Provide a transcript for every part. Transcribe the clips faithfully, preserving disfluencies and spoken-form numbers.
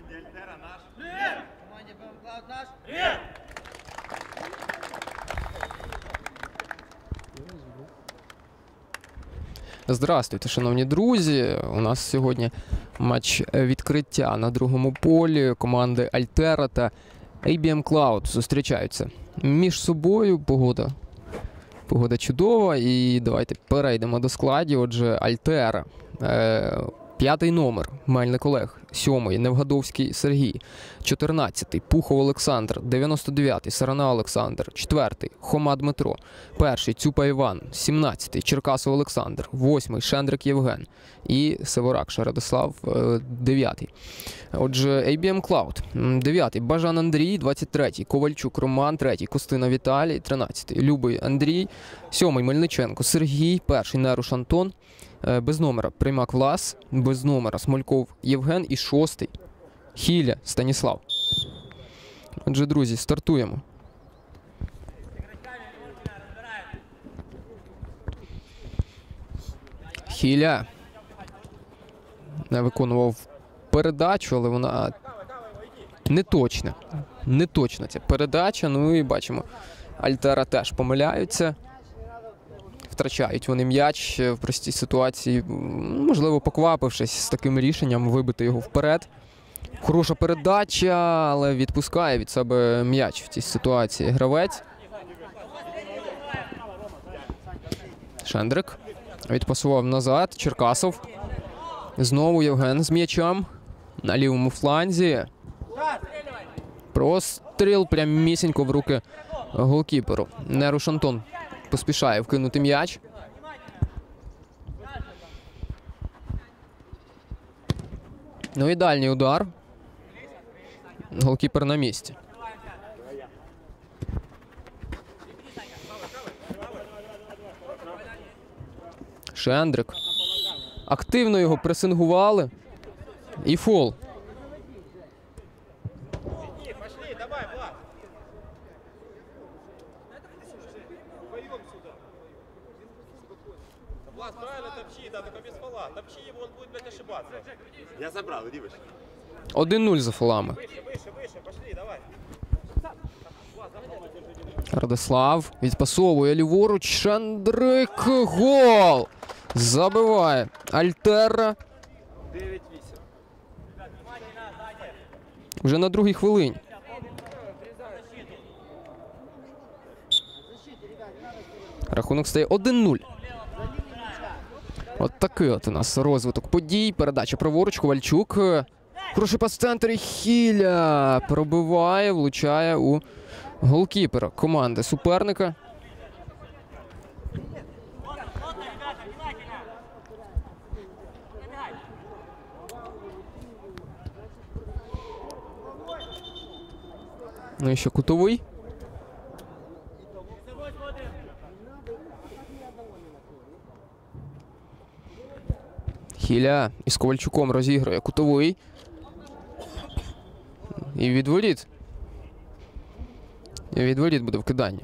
Здравствуйте, шановні друзі. У нас сьогодні матч відкриття на другому полі. Команди Альтера та ей бі ем Cloud зустрічаються між собою. Погода. Погода чудова. І давайте перейдемо до складів. Отже, Альтера. Е, п'ятий номер Мельник Олег. Сьомий Невгадовський Сергій. Чотирнадцятий Пухов Олександр. дев'яносто дев'ятий Сарана Олександр. Четвертий Хома Дмитро. Перший Цюпа Іван. Сімнадцятий Черкасов Олександр. Восьмий Шендрик Євген. І Севоракша Радислав. Дев'ятий. Отже, ей бі ем Cloud. Дев'ятий Бажан Андрій. Двадцять третій Ковальчук Роман. Третій Костина Віталій. Тринадцятий Любий Андрій. Сьомий Мельниченко Сергій. Перший Неруш Антон. Без номера Приймак Влас, без номера Смольков Євген і шостий Хіля Станіслав. Отже, друзі, стартуємо. Хіля не виконував передачу, але вона не точна. Не точна ця передача. Ну і бачимо, Альтера теж помиляються. Втрачають вони м'яч в простій ситуації, можливо, поквапившись з таким рішенням, вибити його вперед. Хороша передача, але відпускає від себе м'яч в цій ситуації гравець. Шендрик відпасував назад. Черкасов. Знову Євген з м'ячем на лівому фланзі. Простріл прямісінько в руки голкіперу. Неруш Антон поспішає вкинути м'яч. Ну і дальній удар. Голкіпер на місці. Шендрик. Активно його пресингували. І фол. Я забрал, иди выше. один нуль за фолами. Радислав відпасовує ліворуч. Шендрик. Гол! Забиває Альтера. дев'ять вісім. Вже на другій хвилині. Рахунок стає один нуль. От такий от у нас розвиток подій. Передача праворуч. Ковальчук. Хороший пас в центрі. Хіля пробиває, влучає у голкіпера команди суперника. Ну і ще кутовий. Хіля із Ковальчуком розігрує кутовий. І відворіт. І відворіт буде вкидання.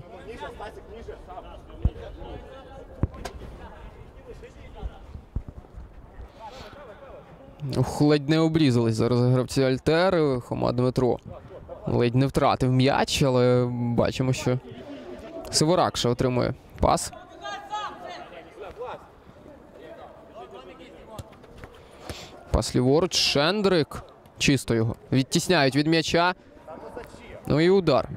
Ух, ледь не обрізались зараз гравці Альтери. Хома Дмитро ледь не втратив м'яч, але бачимо, що Севоракша отримує пас. Пас ліворуч. Шендрик. Чисто його відтісняють від м'яча. Ну і удар.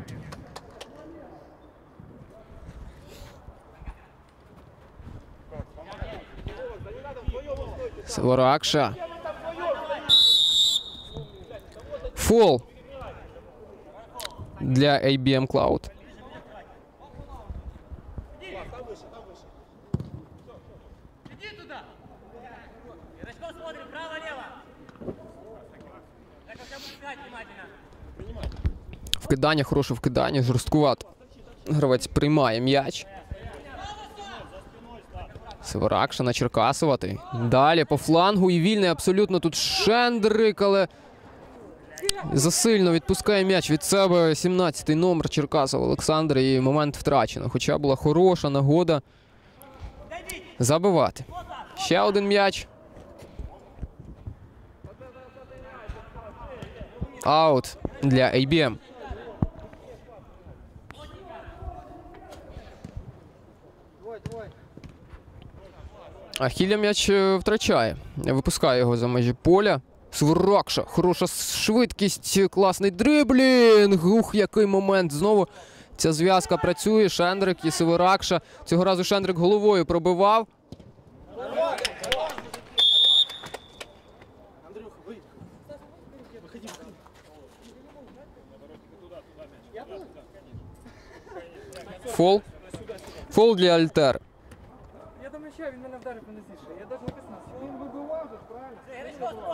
Севоракша. Фол для ей бі ем Cloud. Вкидання, хороше вкидання, жорсткувато. Гравець приймає м'яч. Севоракша на Черкасова. Далі по флангу і вільний абсолютно тут Шендрик, але засильно відпускає м'яч від себе сімнадцятий номер Черкасов Олександр, і момент втрачено. Хоча була хороша нагода забивати. Ще один м'яч. Аут для ей бі ем. А Хіля м'яч е, втрачає. Випускає його за межі поля. Свиракша. Хороша швидкість, класний дриблінг. Ух, який момент. Знову ця зв'язка працює. Шендрик і Свиракша. Цього разу Шендрик головою пробивав. Фол. Фол для Альтер. Я до м'яча, він мене вдарив по нозі. Я навіть не коснувся. Він вибивав тут, правильно?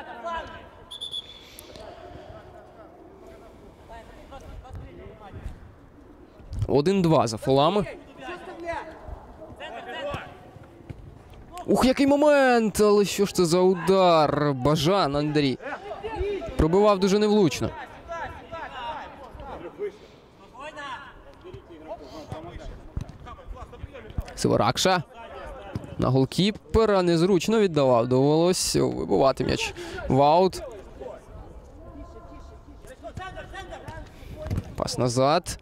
один-два за фолами. Ух, який момент! Але що ж це за удар? Бажан Андрій. Пробивав дуже невлучно. Свиракша. На голкіпера незручно віддавав. Довелось вибивати м'яч в аут. Пас назад.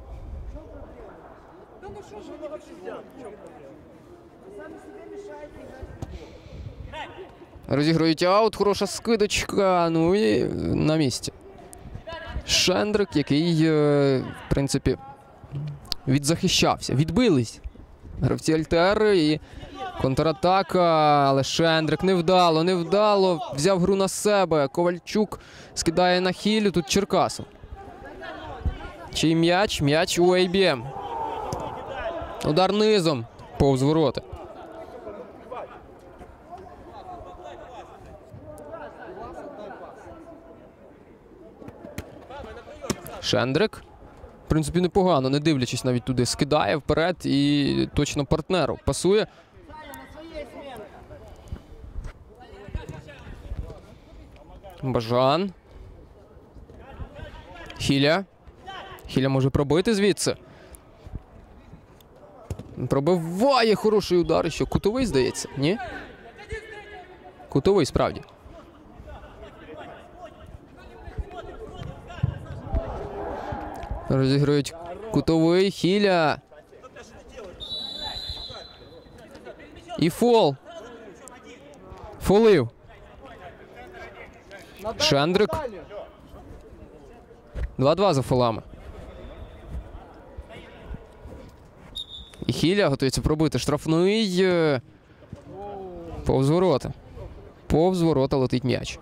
Розігрують аут. Хороша скидочка. Ну і на місці. Шендрик, який, в принципі, відзахищався. Відбились гравці Альтери і контратака, але Шендрик невдало, невдало. Взяв гру на себе. Ковальчук скидає на Хілю. Тут Черкасов. Чий м'яч? М'яч у ей бі ем. Удар низом повз ворота. Шендрик. В принципі, непогано, не дивлячись навіть туди. Скидає вперед і точно партнеру пасує. Бажан. Хіля. Хіля може пробити звідси. Пробиває. Хороший удар. Що, кутовий, здається? Ні? Кутовий, справді. Розіграють кутовий. Хіля. І фол. Фолив. Шендрик. два-два за фолами. І Хіля готується пробити штрафний. Повз ворота. Повз ворота летить м'яч.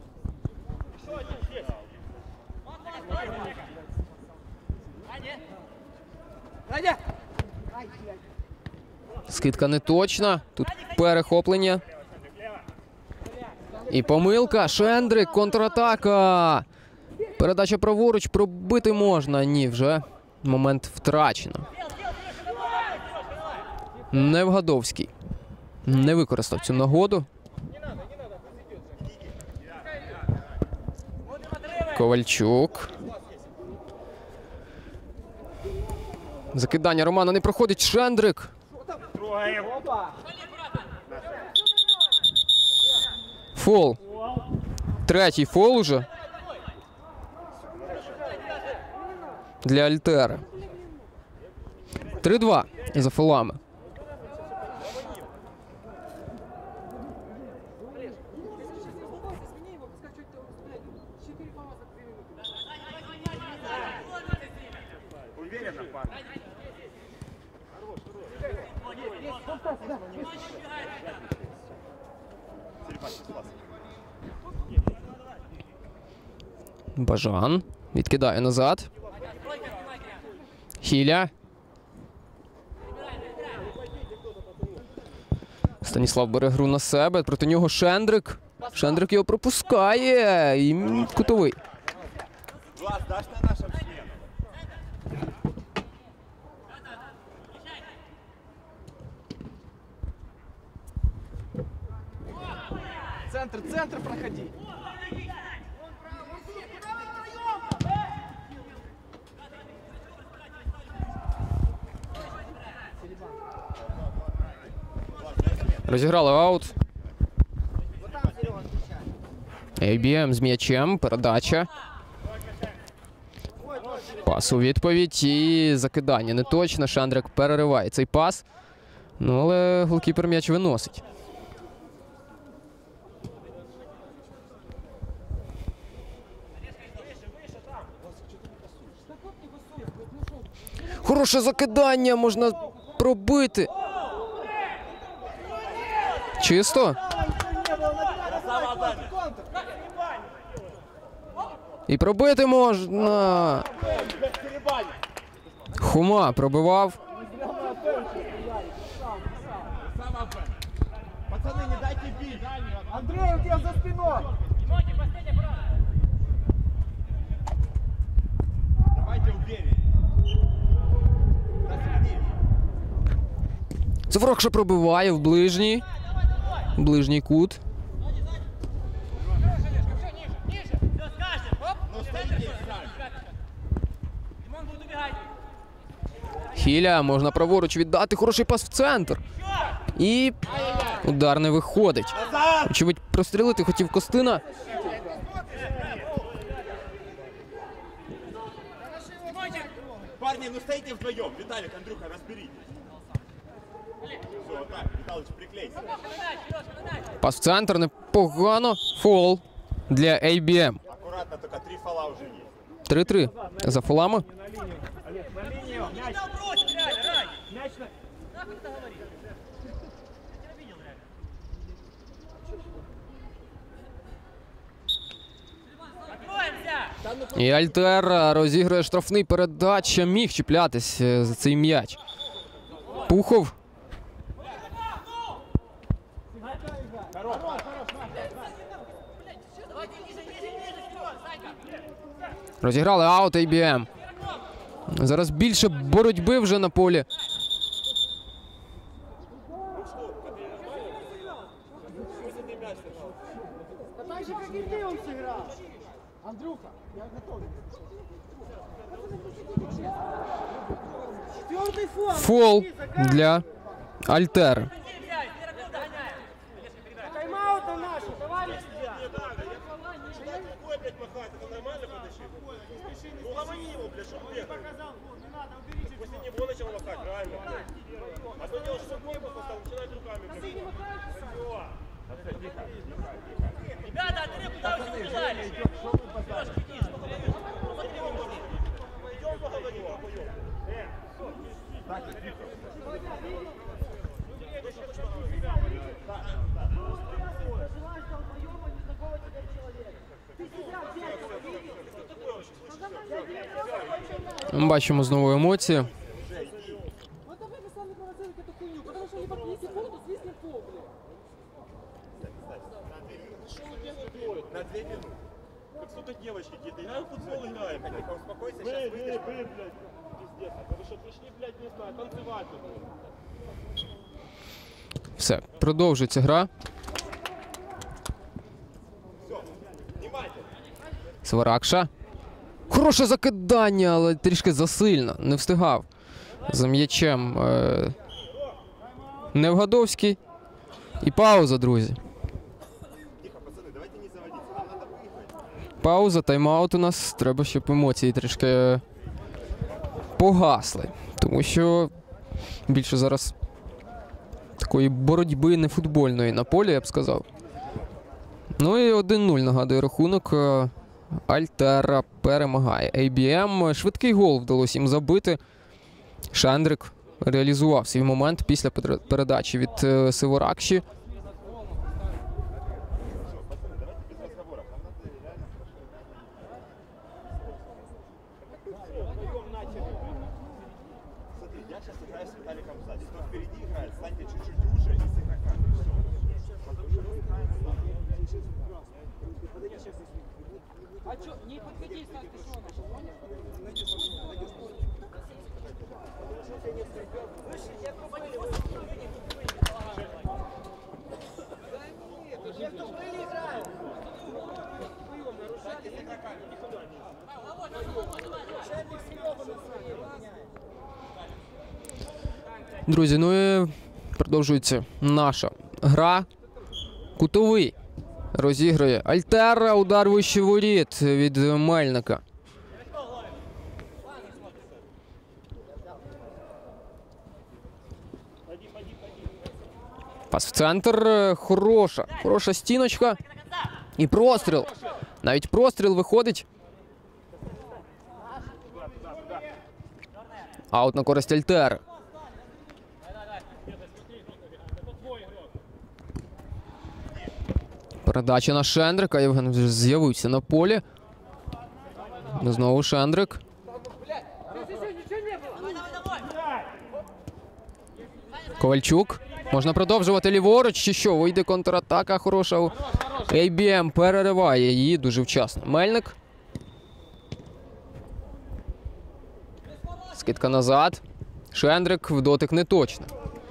Скидка не точна. Тут перехоплення. І помилка. Шендрик. Контратака. Передача праворуч. Пробити можна. Ні, вже момент втрачено. Невгадовський не використав цю нагоду. Ковальчук. Закидання Романа не проходить. Шендрик. Фол. Третій фол уже для Альтери. три-два за фолами. Бажан відкидає назад. Хіля. Станіслав бере гру на себе. Проти нього Шендрик. Шендрик його пропускає. І кутовий. Центр, центр, проходи. Розіграли аут. ей бі ем з м'ячем, передача. Пас у відповідь і закидання не точно. Шандрик перериває цей пас. Ну, але голкіпер м'яч виносить. Хороше закидання, можна пробити. Чисто. І пробити можна. Хума пробивав. Пацаны, не дайте бить. Андрей, у тебя за спиной! Давайте убери. Цифрокша пробиває в ближній. Ближній кут. Хіля, можна праворуч віддати. Хороший пас в центр. І удар не виходить. Очевидь, прострілити хотів Костина. Парни, ну стоите вдвоем. Виталик, Андрюха, разберитесь. Все, вот так. Виталыч, приклейся. Пас в центр, непогано. Фол для ей бі ем. Аккуратно, только три фола уже есть. три-три за фолами. На линию. Олег, на линию. Мяч. Мяч на... І Альтер розігрує штрафний, передача. Міг чіплятись за цей м'яч. Пухов. Розіграли аут ей бі ем. Зараз більше боротьби вже на полі. Так же, как и ты он сыграл. Андрюха, я готов. Четвертый фол. Фол для Альтера. Тайм-аут на нашу, товарищ судья. Какой, блядь, махать? Это нормально подошли? Ну, ломани его, блядь, что он бегает. После него начал махать, правильно? А то делаешь, что корпус поставил, начинает руками, блядь. Ребята, Андрей, куда вы все убежали? Идем поговорим, похуем. Так, Ми бачимо знову емоції. Ну давай вы сами провоцируете эту хуйню, потому что либо если фол, то свистнем фол, блядь. на две минуты. Как сука девочки какие-то, играем в футбол, играем. Тихо, успокойся, сейчас выйдешь. Вы, вы, блядь, пиздец. А вы что, пришли, блядь, не знаю, танцевать тут? Все, продовжується гра. Сваракша. Хороше закидання, але трішки засильно. Не встигав за м'ячем е... Невгадовський. І пауза, друзі. Тихо, пацаны, давайте не заводиться, нам надо выиграть. Пауза, тайм-аут у нас. Треба, щоб емоції трішки погасли. Тому що більше зараз такої боротьби не футбольної на полі, я б сказав. Ну і один нуль, нагадує рахунок. Альтера перемагає ей бі ем. Швидкий гол вдалося їм забити. Шандрик реалізував свій момент після передачі від Сиворакші. Смотри, я сейчас играю с Виталиком сзади. Кто впереди играет, станьте чуть-чуть друже и с игроками. А чё, не подходи, Стас, ты что, наш, понял? Друзі, ну і продовжується наша гра. Кутовий. Розігрує Альтера. Удар вище воріт від Мельника. Пас в центр. Хороша. Хороша стіночка. І простріл. Навіть простріл виходить. Аут на користь Альтери. Передача на Шендрика. Євген вже з'явився на полі. Знову Шендрик. Ковальчук. Можна продовжувати ліворуч чи що? Вийде контратака хороша. ей бі ем перериває її дуже вчасно. Мельник. Скидка назад. Шендрик в дотик не точно.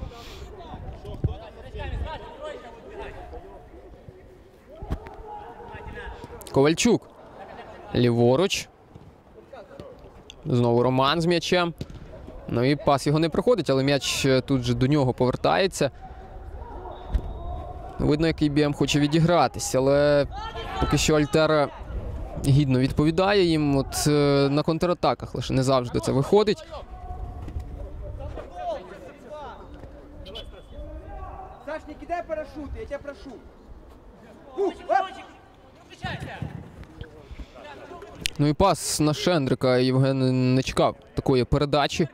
Ковальчук. Ліворуч. Знову Роман з м'ячем. Ну і пас його не проходить, але м'яч тут же до нього повертається. Видно, як ей бі ем хоче відігратися, але поки що Альтера гідно відповідає їм. От на контратаках лише не завжди це виходить. Саш, не кидай парашют, я тебя прошу. Ну і пас на Шендрика. Євген не чекав такої передачі.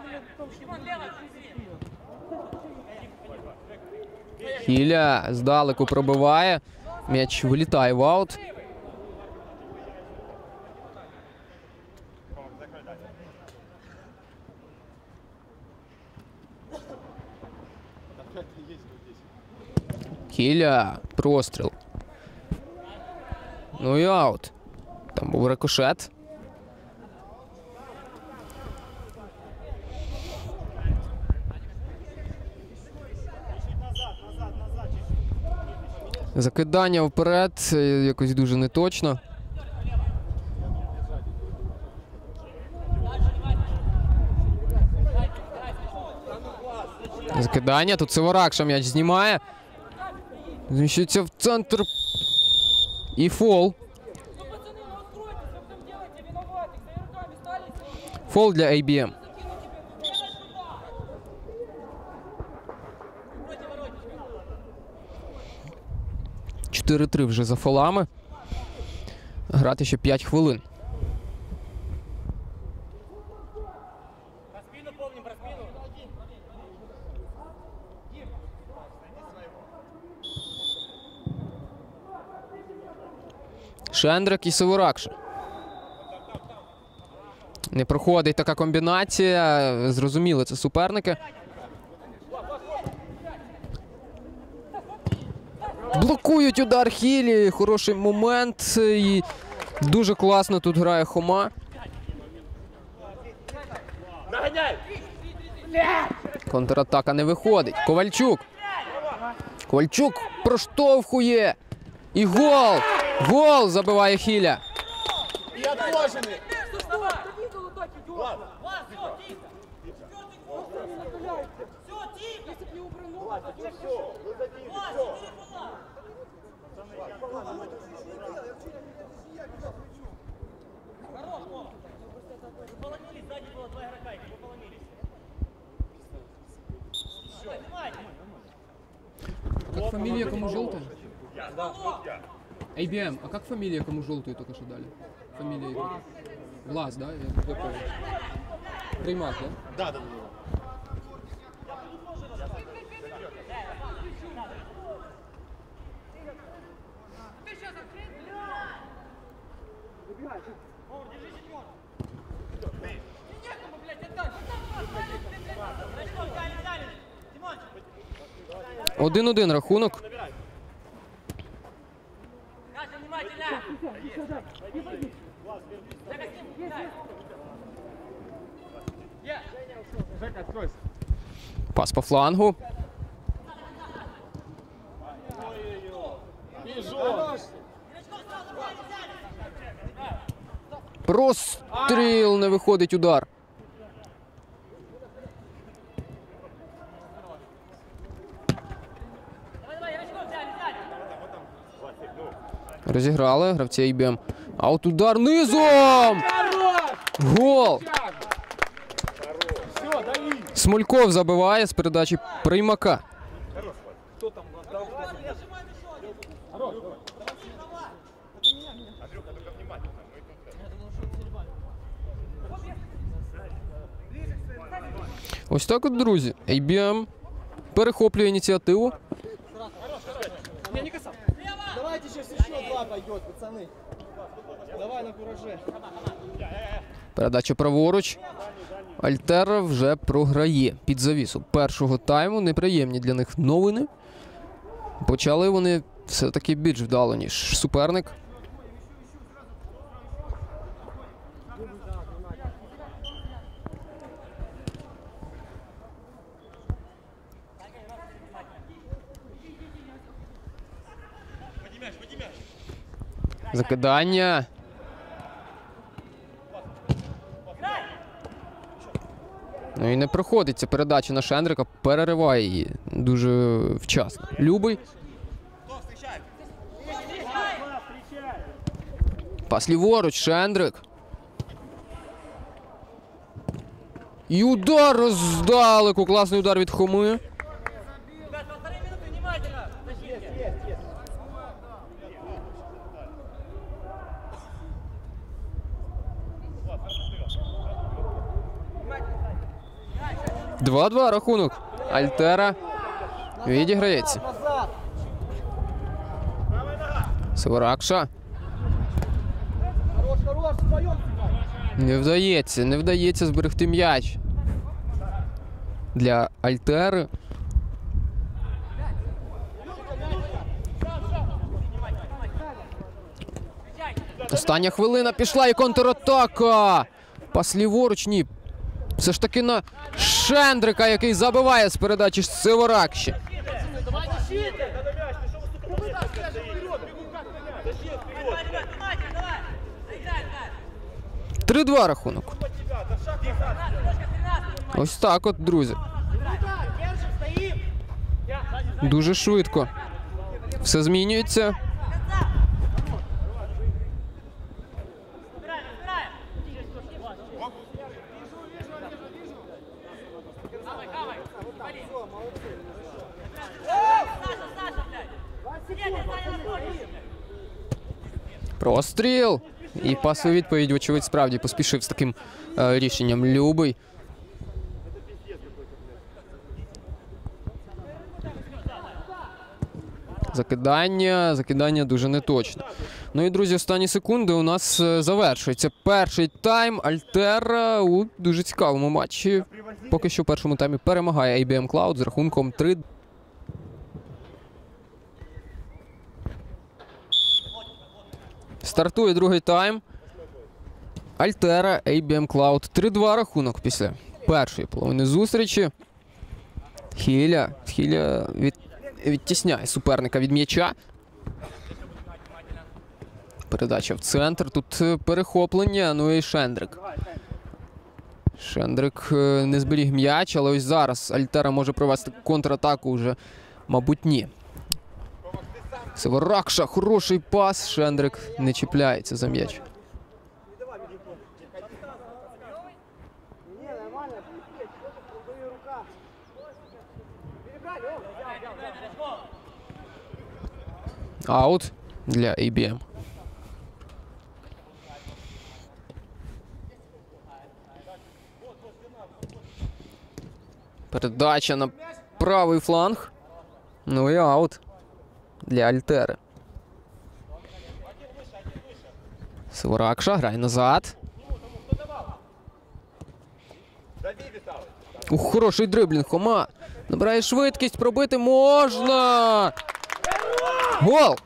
Хіля здалеку пробиває. М'яч вилітає в аут. Хіля. Простріл. Ну і аут. Там був рикошет. Закидання вперед якось дуже неточно. Закидання. Тут Северакша м'яч знімає. Зміщується в центр. І фол. Фол для ей бі ем. чотири три вже за фолами. Грати ще п'ять хвилин. Шендрик і Северакша. Не проходить така комбінація. Зрозуміли, це суперники. Блокують удар Хілі. Хороший момент. І дуже класно тут грає Хома. Контратака не виходить. Ковальчук. Ковальчук проштовхує. І гол! Гол забиває Хіля. Как фамилия, кому желтая? эй би эм, а как фамилия, кому желтую только что дали? Фамилия игрока. Влас, да? Я, я понял. Примак, да? Да, да, да. один-один рахунок. Пас по флангу. Простріл, не виходить удар. Розіграли гравці ей бі ем. А от удар низом! Гол! Смольков забиває з передачі Приймака. Ось так от, друзі. ей бі ем перехоплює ініціативу. Давайте сейчас еще два пойдет, пацаны. Давай на кураже. Передача праворуч. Альтера вже програє під завісу першого тайму. Неприємні для них новини. Почали вони все-таки більш вдало, ніж суперник. Закидання. Ну і не проходить ця передача на Шендрика, перериває її дуже вчасно. Любий. Пас ліворуч, Шендрик. І удар роздалеку. Класний удар від Хоми. Ребят, полторы минуты внимательно. Защите. два-два рахунок. Альтера відіграється. Северакша. Хорош, хорош, вдвоем. Не вдається, не вдається зберегти м'яч для Альтери. Остання хвилина пішла і контратака. Пас ліворуч, ні. Все ж таки на Шендрика, який забиває з передачі Северакші. Давай защиты. Давай, ребят, внимательно, давай. Заиграй, Кать. три-два рахунок. Ось так от, друзі. Дуже швидко. Все змінюється. Простріл. І пас у відповідь, вочевидь, справді поспішив з таким е, рішенням Любий. Закидання, закидання дуже неточне. Ну і, друзі, останні секунди у нас е, завершується перший тайм. Альтера у дуже цікавому матчі. Поки що в першому таймі перемагає ей бі ем Cloud з рахунком три. Стартує другий тайм. Альтера, ей бі ем Cloud. три-два рахунок після першої половини зустрічі. Хіля. Хіля від... відтісняє суперника від м'яча. Передача в центр. Тут перехоплення. Ну і Шендрик. Шендрик не зберіг м'яч, але ось зараз Альтера може провести контратаку вже, мабуть, ні. Северакша, хороший пас. Шендрик не чіпляється за м'яч. Аут для ей бі ем. Передача на правий фланг. Ну і аут для Альтери. Северакша грає назад. Ух, хороший дриблінг. Хома набирає швидкість, пробити можна. Гол!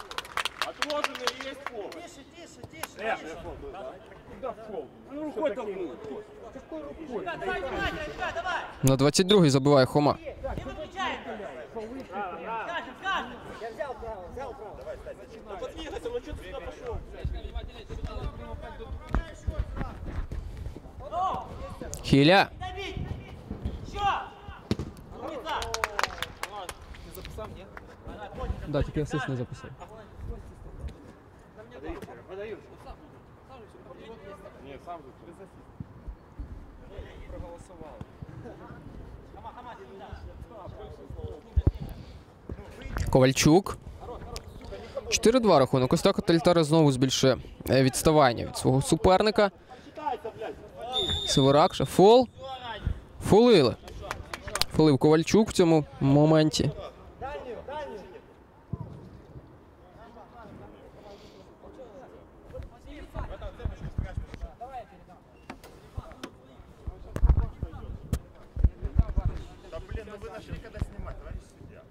На двадцять другий забиває Хома. Не выключаем. Скажем, скажем. Я взял право, взял право. Подвигайся, ну что ты сюда пошел? Хіля. Добить. Еще. Умница. Да, тільки асист не записав. Ковальчук. чотири-два рахунок. Ось так от Альтера знову збільшує е, відставання від свого суперника. Северакша. Фол. Фолили. Фолив Ковальчук в цьому моменті. Да блин, ну вы нашли когда снимать, товарищ судья.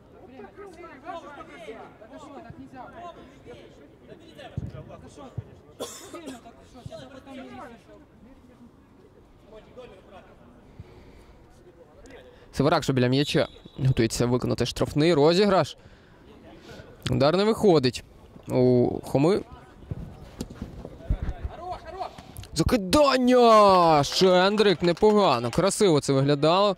Северакша біля м'яча. Готується виконати штрафний розіграш. Удар не виходить у Хоми. Закидання! Шендрик непогано. Красиво це виглядало.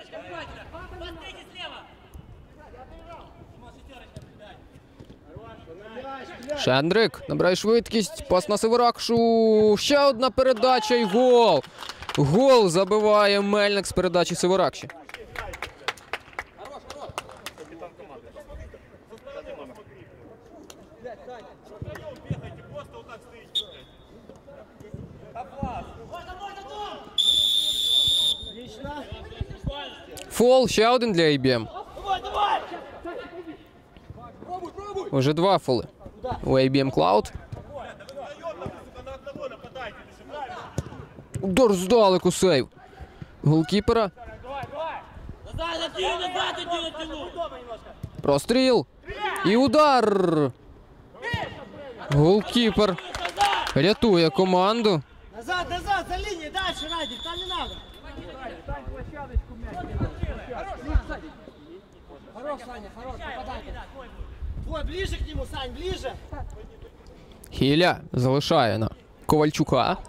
Шендрик набирає швидкість. Пас на Северакшу. Ще одна передача і гол. Гол забиває Мельник з передачі Северакші. Фол, ще один для ей бі ем. Уже два фоли у ей бі ем Cloud. Удар здалеку, сейв голкіпера. Простріл. І удар. Голкіпер рятує команду. Назад, назад, за линией, дальше, Радик, там не надо. Хорош, Саня, хорош, попадай. Вот, ближе к нему, Сань, ближе. Хіля залишає на Ковальчука.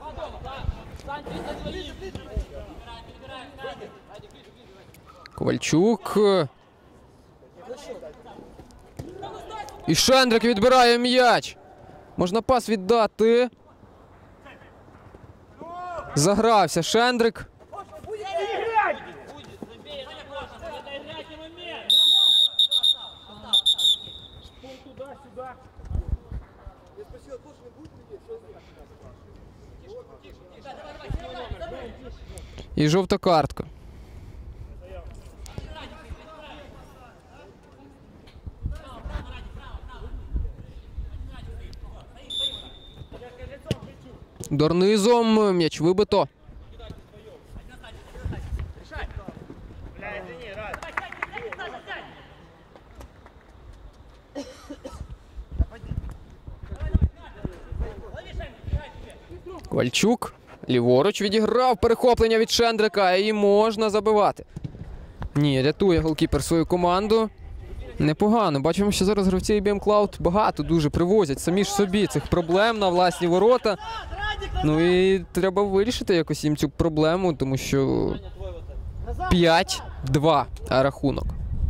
Ковальчук. І Шендрик відбирає м'яч. Можна пас віддати. Загрався Шендрик. І жовта картка. Дорнизом м'яч вибито. Ковальчук ліворуч відіграв перехоплення від Шендрика і можна забивати. Ні, рятує голкіпер свою команду. Непогано. Бачимо, що зараз гравці ей бі ем Cloud багато дуже привозять самі ж собі цих проблем на власні ворота. Ну і треба вирішити якось їм цю проблему, тому що п'ять-два рахунок.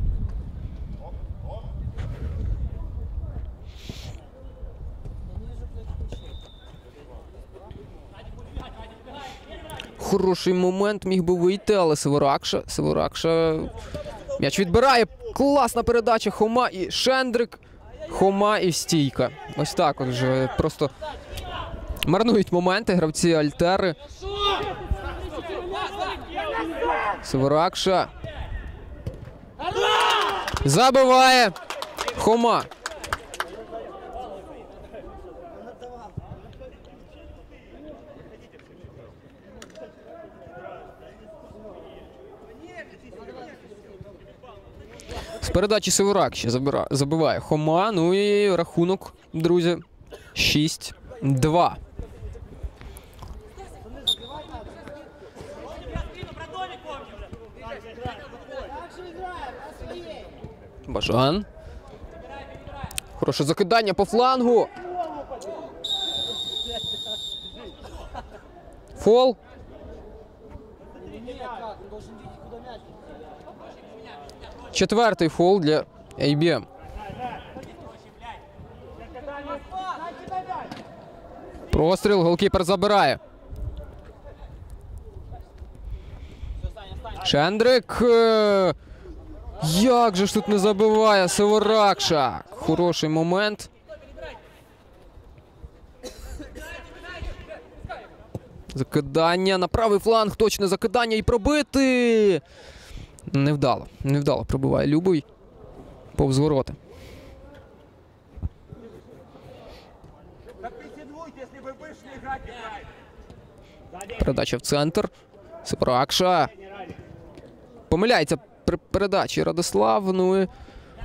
Хороший момент, міг би вийти, але Северакша, Северакша м'яч відбирає. Класна передача. Хома і Шендрик. Хома і стійка. Ось так от вже просто марнують моменти гравці Альтери. Северакша. Забиває Хома. З передачі Северакші забиває Хома. Ну і рахунок, друзі, шість-два. Бажан. Хороше закидання по флангу. Фол. Четвертий фол для ей бі ем. Простріл, голкіпер забирає. Шендрик. е, Як же ж тут не забиває Северакша. Хороший момент. Закидання на правий фланг. Точне закидання і пробити. Невдало. Невдало пробиває Любий. Повз ворота. Передача в центр. Северакша. Помиляється при передачі Радислав. Ну і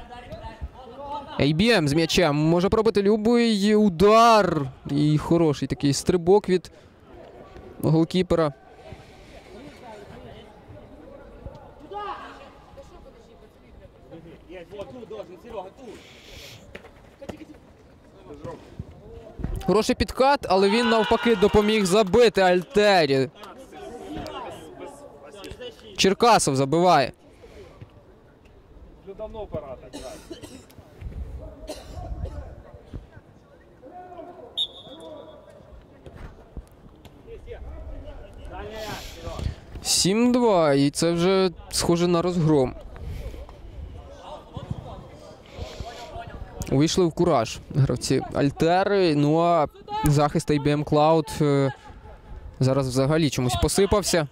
ей бі ем з м'ячем. Може пробити Любий. Удар. І хороший такий стрибок від голкіпера. Хороший підкат, але він навпаки допоміг забити Альтері. Черкасов забиває. Вже давно пора так грати. сім-два, і це вже схоже на розгром. Вийшли в кураж гравці Альтери, ну а захист ей бі ем Cloud е, зараз взагалі чомусь посипався.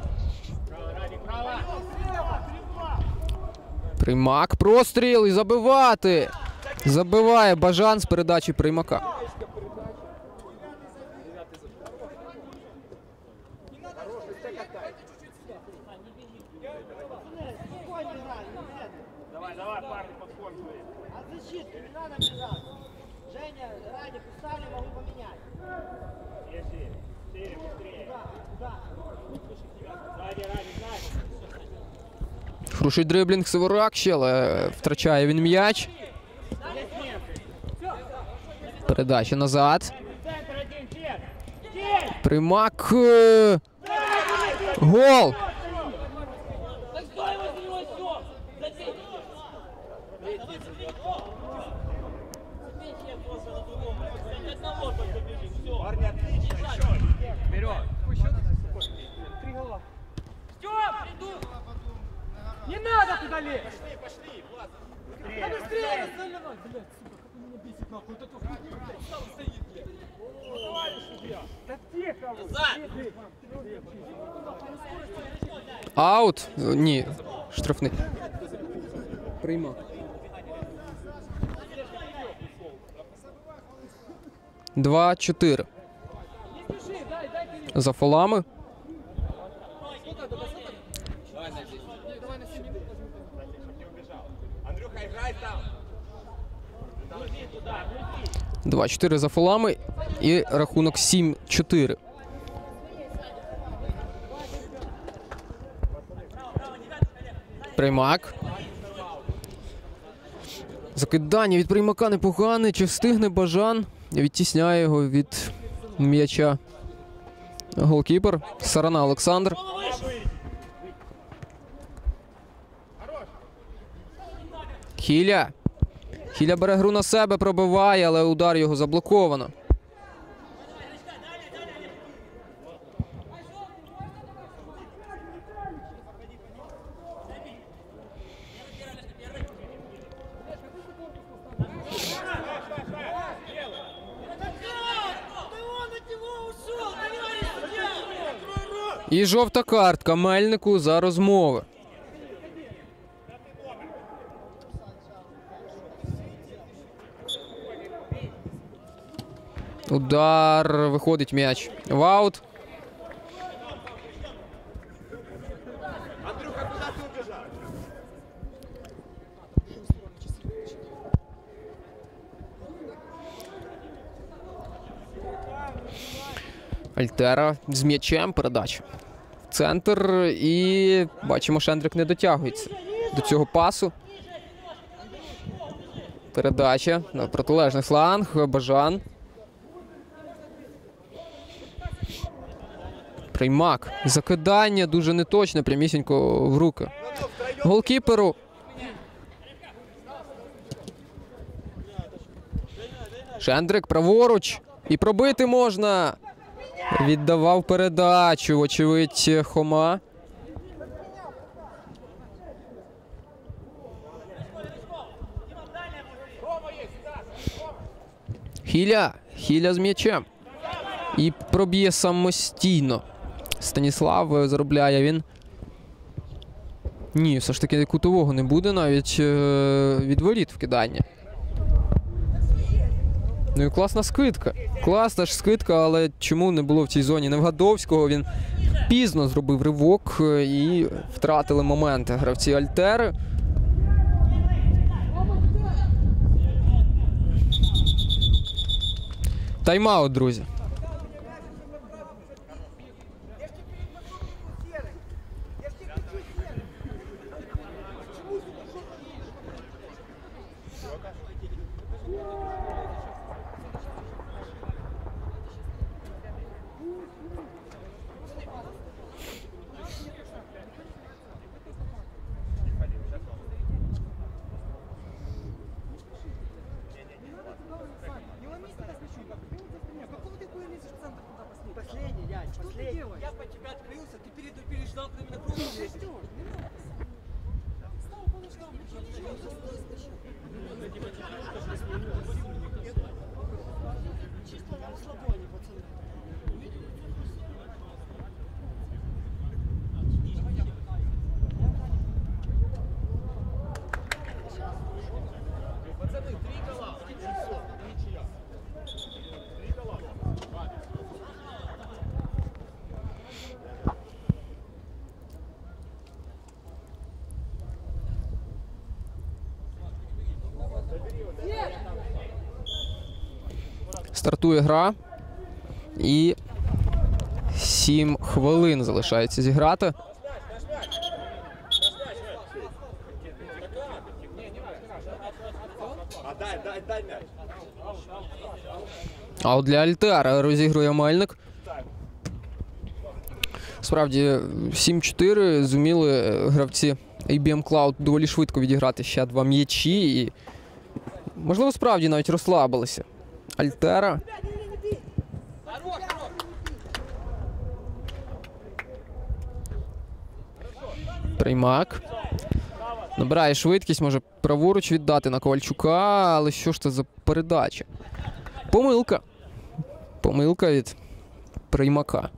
Приймак, простріл і забивати. Забиває Бажан з передачі Приймака. Давай, давай, парни, подскользывай. От защитки не надо бежать. Женя, Радик, устали, могу поменять. Если, шире, быстрее. Туда, туда. Сзади, Радик, сзади. Хороший дриблінг Северакші, але втрачає він м'яч. Передача назад. Центр один, чек. Приймак. е, Гол! Парни, отлично, еще. Вперед. Три гола. Не надо туда лезть! Пошли, пошли, Влад. Да быстрее! Блядь, сука, как он меня бесит, нахуй. Вот это хуйня, блядь, сам стоит, блядь. Ну, товарищ судья. Да тихо вы! Аут. Е, Ні, штрафний. Приймак. два-чотири. За фолами. Андрюха, играй там. два-чотири за фолами. І рахунок сім-чотири. Приймак. Закидання від Приймака непогане. Чи встигне Бажан? Відтісняє його від м'яча. Голкіпер. Сарана Олександр. Хіля. Хіля бере гру на себе, пробиває, але удар його заблоковано. І жовта картка Мельнику за розмови. Удар, виходить м'яч в аут. Андрюха, куда ты убежал? Альтера з м'ячем, передача в центр, і бачимо, Шендрик не дотягується до цього пасу. Передача на протилежний фланг, Бажан. Приймак. Закидання дуже неточне, прямісінько в руки голкіперу. Шендрик праворуч. І пробити можна. Віддавав передачу, вочевидь, Хома. Хіля. Хіля з м'ячем. І проб'є самостійно. Станіслав заробляє він. Ні, все ж таки кутового не буде, навіть е від воріт вкидання. Ну і класна скидка. Класна ж скидка, але чому не було в цій зоні Невгадовського? Він пізно зробив ривок і втратили моменти гравці Альтери. Тайм-аут, друзі. Последний, дядь, последний. Я по тебя открылся, ты перед, переждал, ты меня кругом. Чисто на расслабоне, пацаны. Пацаны, три гола. И все, ничья. Три гола. Стартує гра. І сім хвилин залишається зіграти. Дай, дай, дай мяч. А от для Альтера розігрує Мельник. Справді, сім-чотири зуміли гравці ей бі ем Cloud доволі швидко відіграти ще два м'ячі. І, можливо, справді навіть розслабилися. Альтера. Приймак. Набирає швидкість, може праворуч віддати на Ковальчука, але що ж це за передача? Помилка. Помилка від Приймака.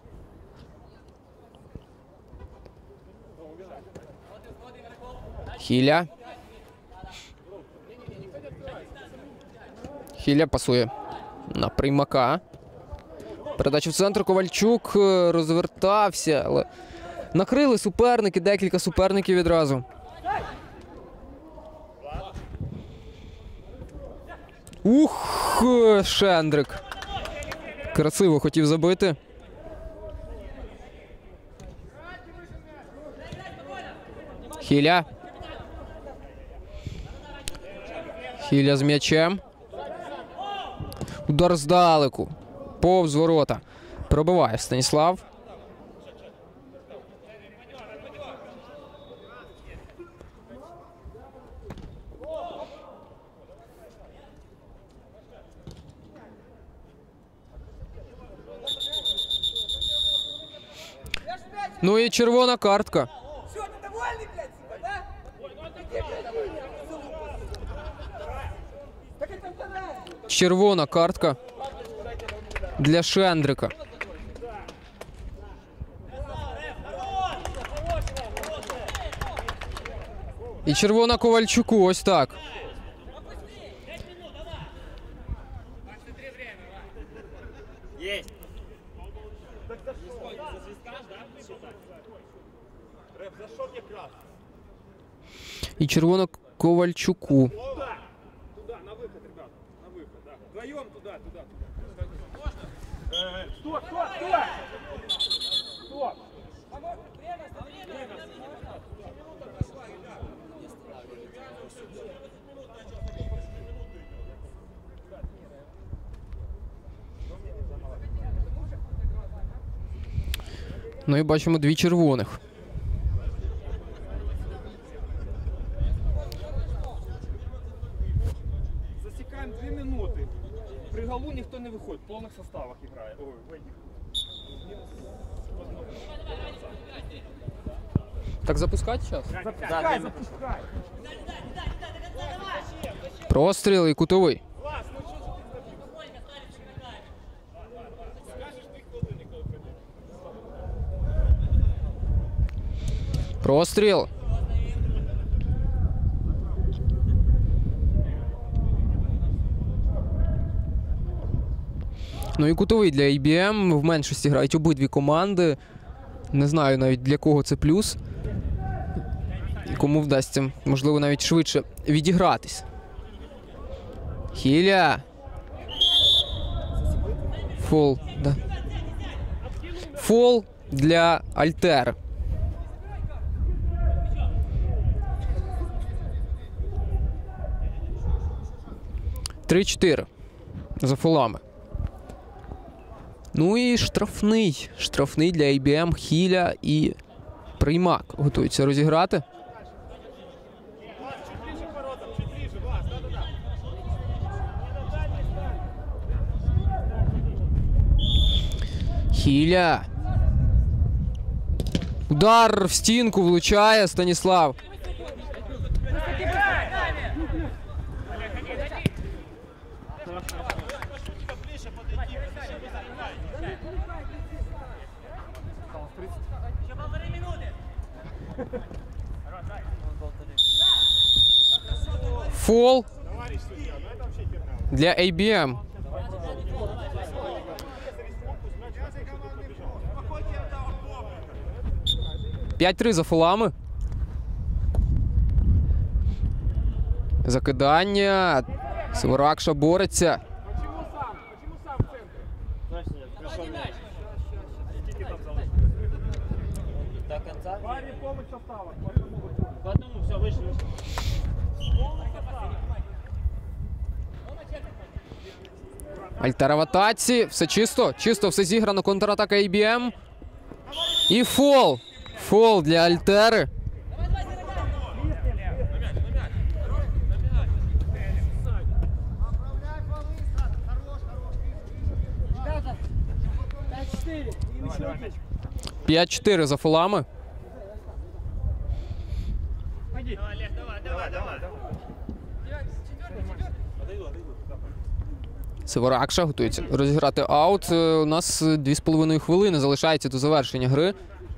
Хіля. Хіля пасує на Приймака. Передача в центр. Ковальчук розвертався, але накрили суперники, декілька суперників відразу. Ух, Шендрик. Красиво хотів забити. Хіля. Хіля з м'ячем. Удар здалеку. Повз ворота. Пробиває Станіслав. Ну і червона картка. Все, ты довольный, блядь, типа, да? Где, блядь, так это вторая. Червона картка для Шендрика. І червона Ковальчуку, ось так. Есть. Рэп, за что мне красный? І червона Ковальчуку. Туда, туда, на выход, ребят, на выход, да. Вдвоем туда, туда, туда. Можно? Стоп, стоп, стоп! Стоп! Ну і бачимо дві червоних. Засекаем две минуты. При голу ніхто не виходить, в повних составах грає. Ой, вийде. Так запускати зараз? Запускай, запускай. Простріл і кутовий. Простріл. Ну і кутовий для ей бі ем. В меншості грають обидві команди. Не знаю навіть для кого це плюс. І кому вдасться, можливо, навіть швидше відігратись. Хіля. Фол. Да. Фол для Альтер. три-чотири за фолами. Ну і штрафний. Штрафний для ей бі ем, Хіля і Приймак готуються розіграти. Хіля. Удар в стінку влучає Станіслав. Фол для ей бі ем. п'ять-три за фолами. Закидання. Северакша бореться. Почему сам? Почему сам в центре? До конца? Парень в повних составах. По одному, все, вышли. Альтера в атаці. Все чисто. Чисто, все зіграно. Контратака ей бі ем. І фол. Фол для Альтери. п'ять-чотири за фолами. Северакша готується розіграти аут. У нас дві з половиною хвилини залишається до завершення гри.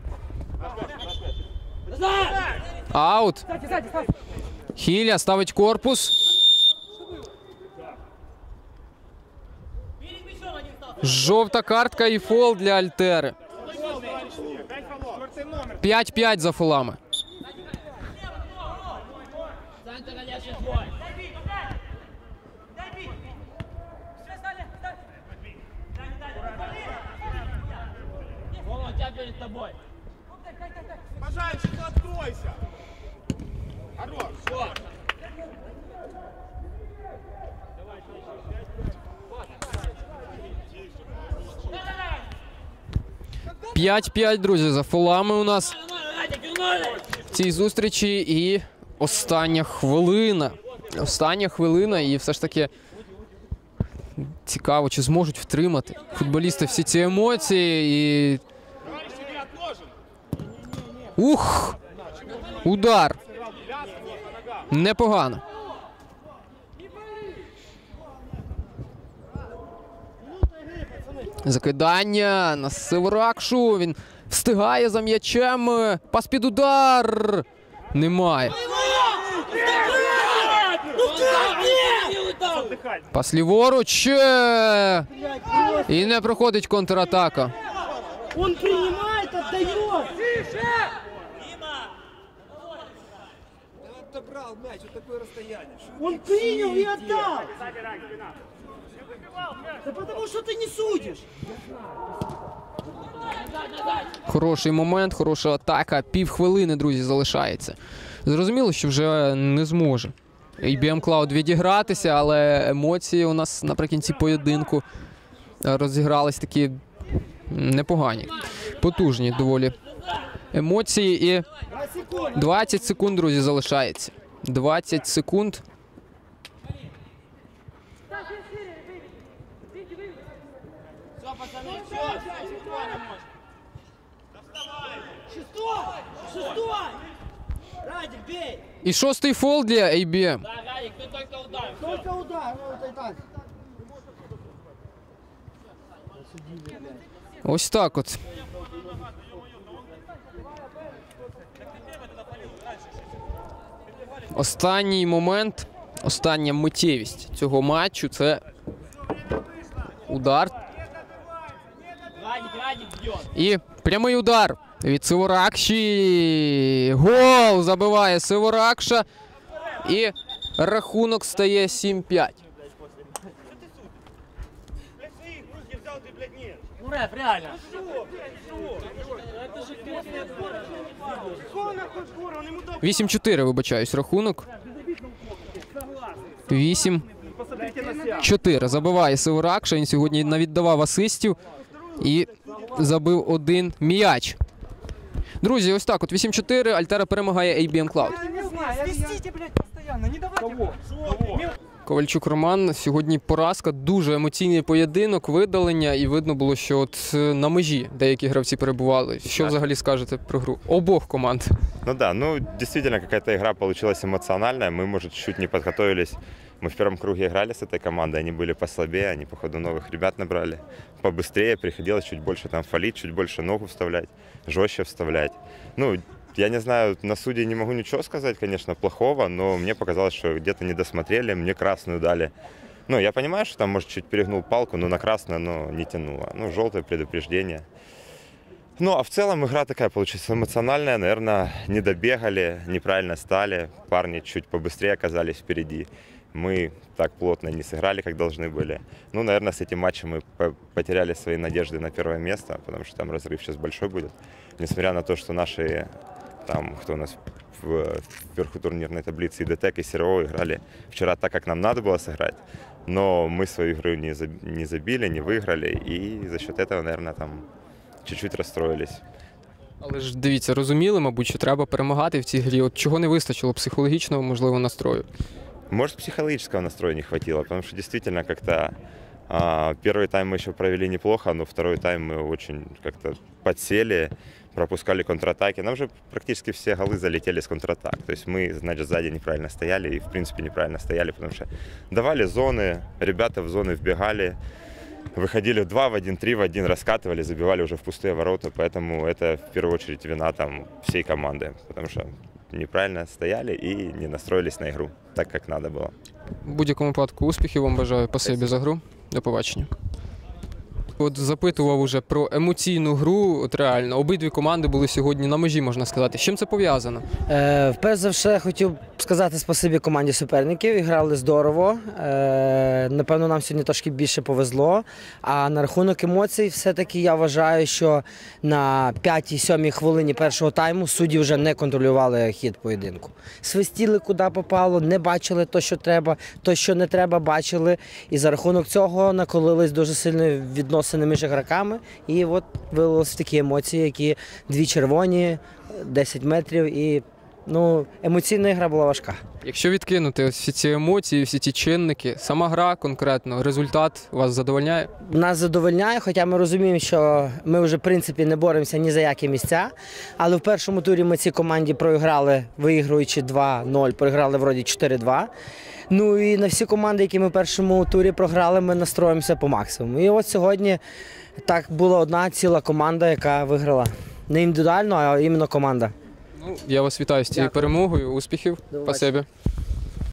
Аут. Хіля ставить корпус. Жовта картка і фол для Альтери. п'ять-п'ять за фолами. Перед тобой. Пожалуйста, откройся. Хорош. п'ять-п'ять, друзі, за фолами у нас в цій зустрічі. І остання хвилина. Остання хвилина. І все ж таки цікаво, чи зможуть втримати футболісти всі ці емоції. І... Ух! Удар. Непогано. Закидання на Северакшу. Він встигає за м'ячем. Пас під удар. Немає. Пас ліворуч. І не проходить контратака. Он принимает, отдает. Отобрал мяч, вот такое расстояние. Он принял и отдал. Да потому что ты не судишь. Хороший момент, хороша атака. Півхвилини, друзі, залишається. Зрозуміло, що вже не зможе ей бі ем Cloud відігратися, але емоції у нас наприкінці поєдинку розігрались такі непогані, потужні доволі емоції. І двадцять секунд, друзі, залишається. двадцять секунд. пацаны, все, спокойно можно. Шестой! Шестой! Радик, бей! І шостий фол для ей бі ем. Да, Радик, ты только удар. Только удар, ну это и так. Ось так от. Останній момент, остання миттєвість цього матчу – це удар. Радик, Радик бьет. І прямий удар від Сиворакші. Гол забиває Сиворакша. І рахунок стає сім п'ять. Блядь, своих русских взял, ты, блядь, нет. Ну, Рэп, реально. Какого нахуй фора? Он ему дал. вісім чотири, вибачаюсь, рахунок. вісім чотири забиває Сиворакша. Він сьогодні навіддавав асистів і забив один м'яч. Друзі, ось так от вісім чотири. Альтера перемагає ей бі ем Cloud. Свистите, блядь, постоянно, не давайте. Ковальчук Роман. Сьогодні поразка, дуже емоційний поєдинок, видалення. І видно було, що от на межі деякі гравці перебували. Що взагалі скажете про гру обох команд? Ну да, ну действительно какая-то игра получилась эмоциональная. Мы, может, чуть не подготовились. Мы в первом круге играли с этой командой, они были послабее, они, походу, новых ребят набрали. Побыстрее, приходилось чуть больше там фалить, чуть больше ногу вставлять, жестче вставлять. Ну, я не знаю, на судей не могу ничего сказать, конечно, плохого, но мне показалось, что где-то не досмотрели, мне красную дали. Ну, я понимаю, что там, может, чуть перегнул палку, но на красную оно не тянуло. Ну, желтое предупреждение. Ну, а в целом игра такая получилась эмоциональная, наверное, не добегали, неправильно стали, парни чуть побыстрее оказались впереди. Мы так плотно не сыграли, как должны были. Ну, наверное, с этим матчем мы по- потеряли свои надежды на первое место, потому что там разрыв сейчас большой будет. Несмотря на то, что наши, там, кто у нас в, вверху турнирной таблицы, и ДТЭК, и СРО играли вчера так, как нам надо было сыграть. Но мы свою игру не, заб- не забили, не выиграли, и за счет этого, наверное, там чуть-чуть расстроились. Але ж дивіться, розуміли, мабуть, що треба перемагати в цій грі. От чого не вистачило психологічного, можливо, настрою? Может, психологического настроя не хватило, потому что действительно как-то а, первый тайм мы еще провели неплохо, но второй тайм мы очень как-то подсели, пропускали контратаки. Нам же практически все голы залетели с контратак. То есть мы, значит, сзади неправильно стояли и, в принципе, неправильно стояли, потому что давали зоны, ребята в зоны вбегали, выходили в два, в один, три, в один, раскатывали, забивали уже в пустые ворота. Поэтому это в первую очередь вина там всей команды, потому что неправильно стояли и не настроились на игру так, как надо было. В будь-якому випадку успіхів вам бажаю. Спасибі за гру. До побачення. От запитував уже про емоційну гру. От реально, обидві команди були сьогодні на межі, можна сказати. З чим це пов'язано? Е, Перш за все, хотів сказати спасибі команді суперників. Іграли здорово. Е, Напевно, нам сьогодні трошки більше повезло. А на рахунок емоцій, все-таки я вважаю, що на п'ятій-сьомій хвилині першого тайму судді вже не контролювали хід поєдинку. Свистіли, куди попало, не бачили то, що треба, то, що не треба, бачили. І за рахунок цього наколились дуже сильно відносини між гравцями. І от вилилися такі емоції, які дві червоні, десять метрів і ну, емоційна гра була важка. Якщо відкинути ось всі ці емоції, всі ці чинники, сама гра конкретно, результат вас задовольняє? Нас задовольняє, хоча ми розуміємо, що ми вже в принципі не боремося ні за які місця. Але в першому турі ми цій команді проіграли, виігруючи два нуль, проіграли вроді чотири два. Ну і на всі команди, які ми в першому турі програли, ми настроїмося по максимуму. І от сьогодні так була одна ціла команда, яка виграла. Не індивідуально, а іменно команда. Ну, я вас вітаю з цією Дякую. перемогою, успіхів. До Спасибі.